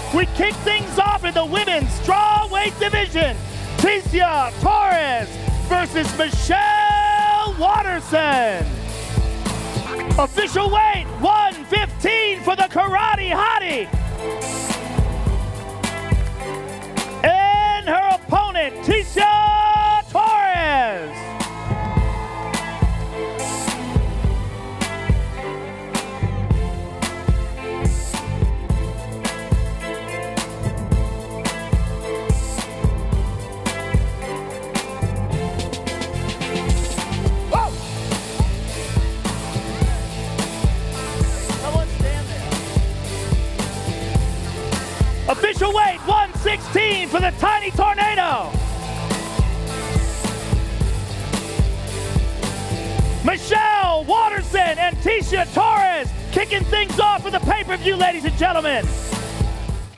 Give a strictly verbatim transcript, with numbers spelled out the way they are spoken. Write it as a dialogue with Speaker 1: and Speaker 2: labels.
Speaker 1: we kick things off in the women's strawweight division. Tecia Torres versus Michelle Waterson. Official weight, one fifteen for the karate hottie. And her opponent, Tecia Torres. Official weight, one sixteen for the tiny tornado. Michelle Waterson and Tecia Torres kicking things off with the pay-per-view, ladies and gentlemen.